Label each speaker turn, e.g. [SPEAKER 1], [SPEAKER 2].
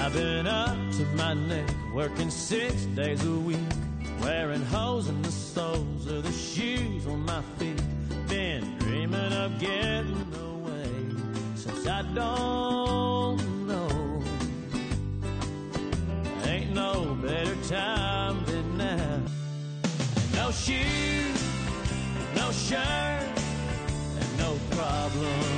[SPEAKER 1] I've been up to my neck, working 6 days a week, wearing holes in the soles of the shoes on my feet. Been dreaming of getting away since I don't know. Ain't no better time than now. No shoes, no shirt, and no problem